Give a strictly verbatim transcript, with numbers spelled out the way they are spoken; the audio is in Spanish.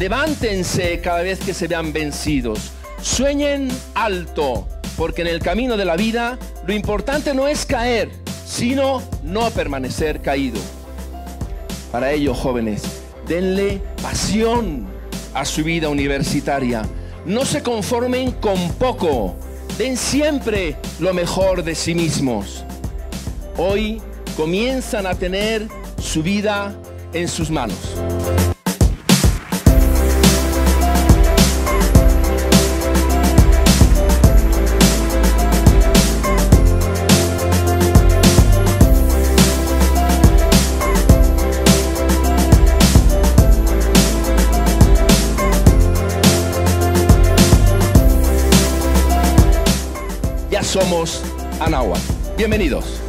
Levántense cada vez que se vean vencidos. Sueñen alto, porque en el camino de la vida lo importante no es caer, sino no permanecer caído. Para ello, jóvenes, denle pasión a su vida universitaria. No se conformen con poco. Den siempre lo mejor de sí mismos. Hoy comienzan a tener su vida en sus manos. Ya somos Anáhuac. Bienvenidos.